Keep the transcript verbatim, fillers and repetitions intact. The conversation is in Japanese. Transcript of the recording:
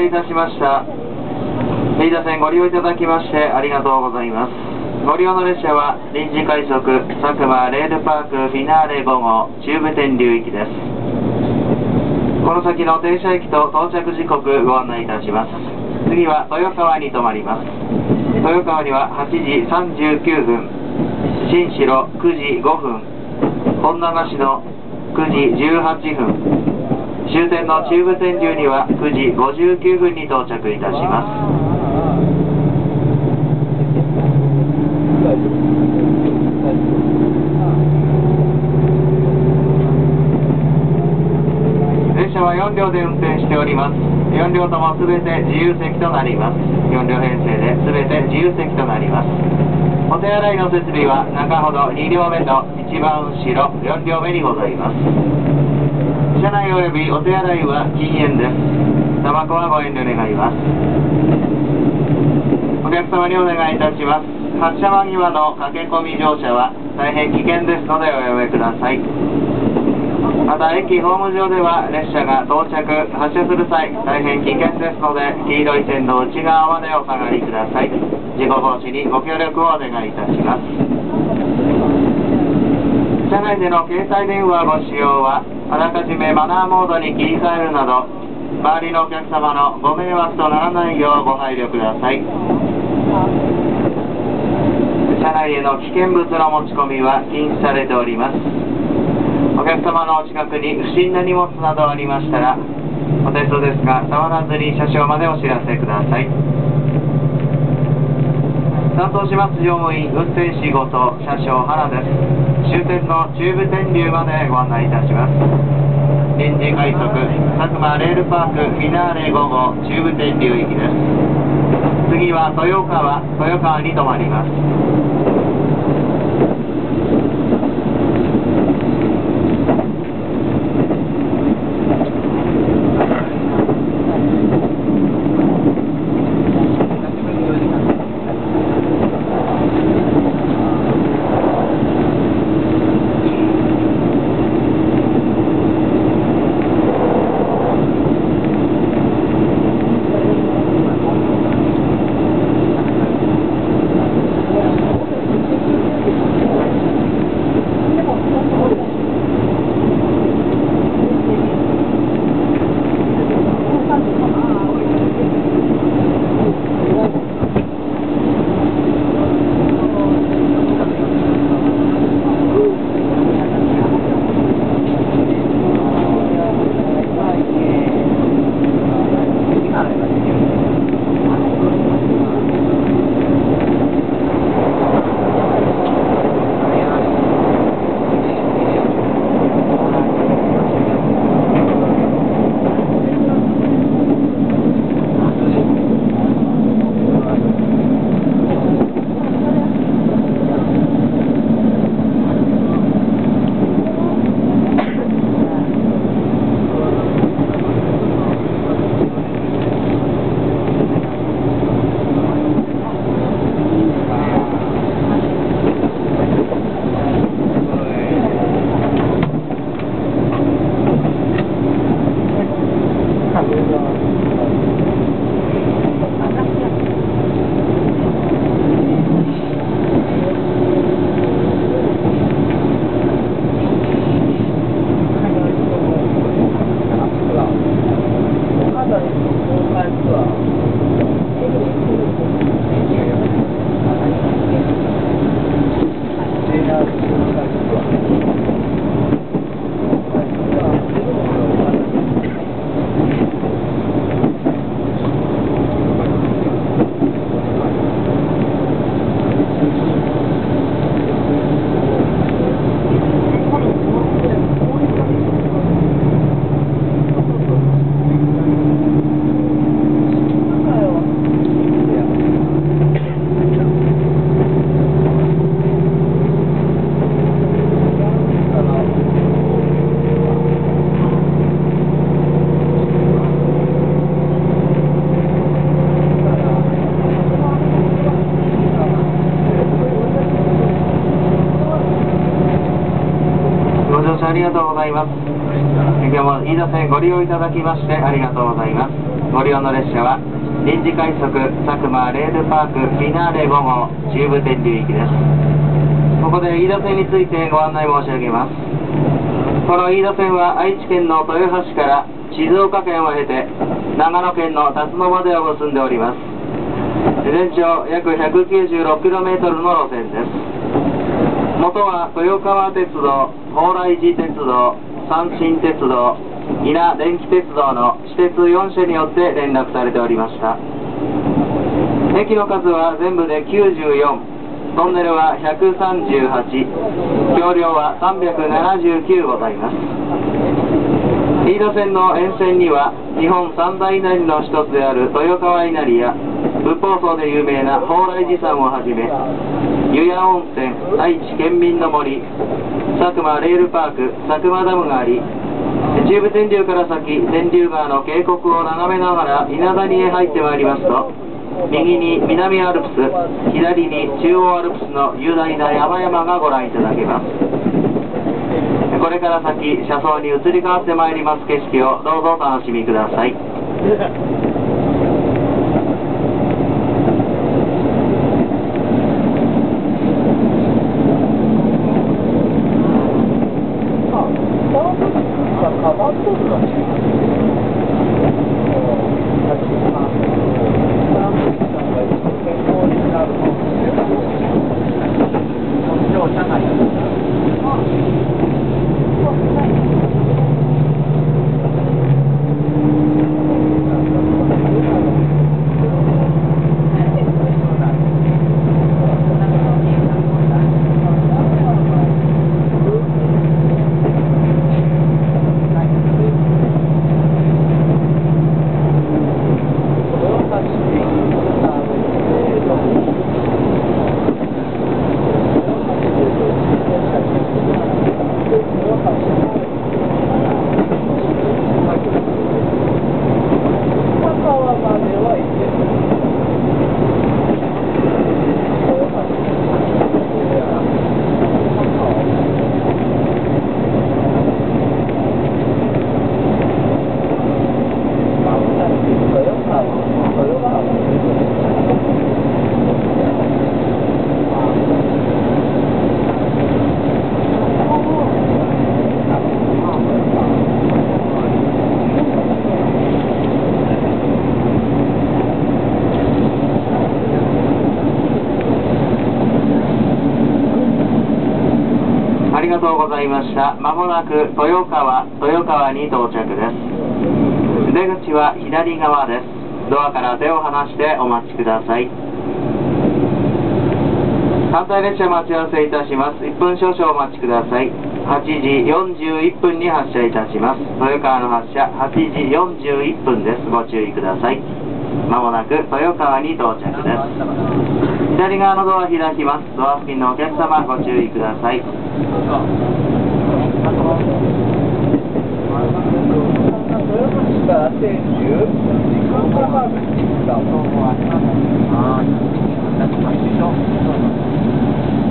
いたしました。飯田線ご利用いただきましてありがとうございます。ご利用の列車は臨時快速佐久間レールパークフィナーレご号中部天竜行きです。この先の停車駅と到着時刻ご案内いたします。次は豊川に停まります。豊川にははちじさんじゅうきゅうふん、新城くじごふん、本長篠くじじゅうはっぷん、終点の中部天竜にはくじごじゅうきゅうふんに到着いたします。列車はよん両で運転しております。よん両ともすべて自由席となります。よん両編成ですべて自由席となります。お手洗いの設備は中ほどに両目と一番後ろよん両目にございます。車内およびお手洗いは禁煙です。タバコはご遠慮願います。お客様にお願いいたします。発車間際の駆け込み乗車は大変危険ですのでおやめください。また駅ホーム上では列車が到着発車する際大変危険ですので黄色い線の内側までお下がりください。事故防止にご協力をお願いいたします。車内での携帯電話ご使用はあらかじめマナーモードに切り替えるなど周りのお客様のご迷惑とならないようご配慮ください。車内への危険物の持ち込みは禁止されております。お客様のお近くに不審な荷物などありましたらお手数ですが触らずに車掌までお知らせください。担当します乗務員運転士後藤車掌原です。終点の中部天竜までご案内いたします。臨時快速佐久間レールパークフィナーレご号中部天竜行きです。次は豊川豊川に停まります。ありがとうございます。今日も飯田線ご利用いただきましてありがとうございます。 ご利用の列車は臨時快速佐久間レールパークフィナーレご号中部天竜行きです。ここで飯田線についてご案内申し上げます。この飯田線は愛知県の豊橋から静岡県を経て長野県の辰野までを結んでおります。全長約 ひゃくきゅうじゅうろくキロメートル の路線です。元は豊川鉄道、蓬莱寺鉄道、山新鉄道、伊那電気鉄道の私鉄よんしゃによって連絡されておりました。駅の数は全部できゅうじゅうよん、トンネルはひゃくさんじゅうはち、橋梁はさんびゃくななじゅうきゅうございます。飯田線の沿線には日本三大稲荷の一つである豊川稲荷や仏法僧で有名な蓬莱寺山をはじめ、湯屋温泉、愛知県民の森、佐久間レールパーク、佐久間ダムがあり、中部天竜から先、天竜川の渓谷を眺めながら稲谷へ入ってまいりますと、右に南アルプス、左に中央アルプスの雄大な山々がご覧いただけます。これから先、車窓に移り変わってまいります景色をどうぞお楽しみください。ありがとうございました。まもなく豊川、豊川に到着です。出口は左側です。ドアから手を離してお待ちください。反対列車待ち合わせいたします。いっぷん少々お待ちください。はちじよんじゅういっぷんに発車いたします。豊川の発車はちじよんじゅういっぷんです。ご注意ください。まもなく豊川に到着です。左側のドア開きます。ドア付近のお客様ご注意ください。はい。